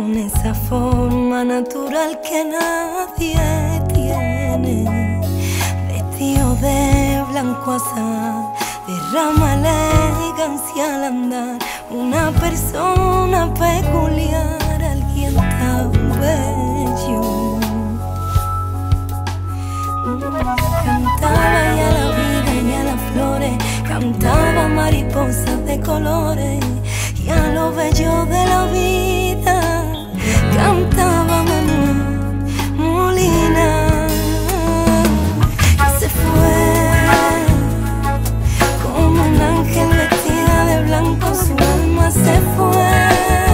con esa forma natural que nadie tiene. Vestido de blanco azar, derrama elegancia al andar. Una persona peculiar, alguien tan bello. Cantaba ya la vida y a las flores, cantaba mariposas de colores y a lo bello de la vida. Cantaba Manuel Molina y se fue como un ángel vestida de blanco, su alma se fue.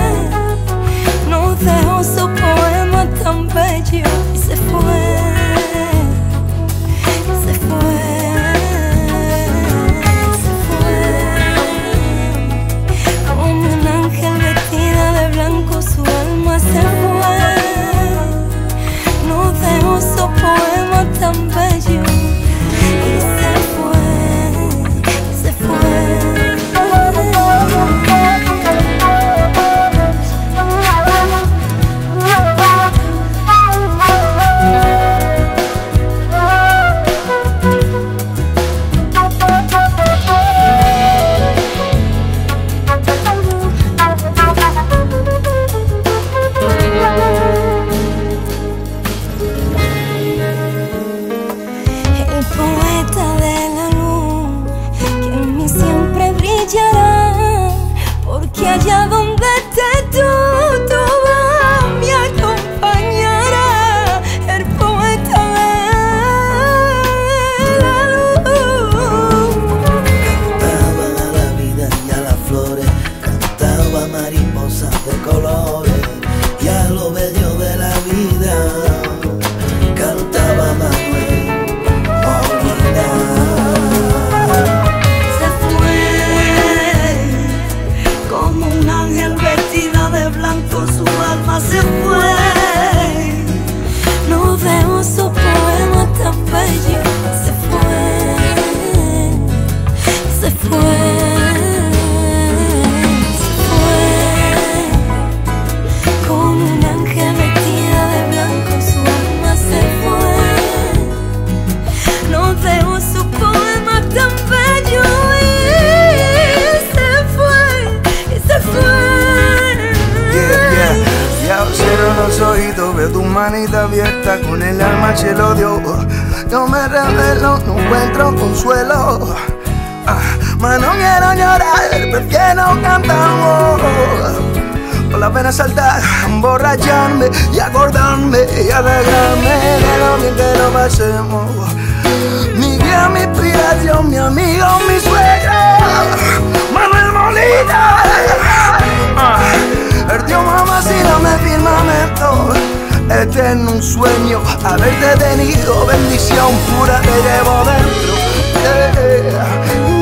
Nos dejó su poema tan bello y se fue. Se fue, nos dejó su poema tan bello y se fue, se fue. Porque allá donde estés tú vas me acompañará, el poeta de la luz. Cantaban a la vida y a las flores, cantaba mariposas de colores y a lo bello de la vida. Cantaba Manuel Molina. Su alma se fue, nos dejó su poema tan bello. Se fue, se fue, se fue, con un ángel vestida de blanco. Su alma se fue, nos dejó su poema tan bello y se fue, y se fue. Cierro los oídos, veo tu manita abierta, con el alma se lo dio. Yo me revelo, no encuentro consuelo. Mas no quiero llorar, prefiero cantar. Con la pena saltar, emborracharme y acordarme y alegrarme de lo bien que lo pasemos. Mi guía, mi inspiración, mi amigo, mi suegro, Manuel Molina. Perdió mamá si no me firmamento, eterno un sueño haberte tenido, bendición pura que llevo dentro.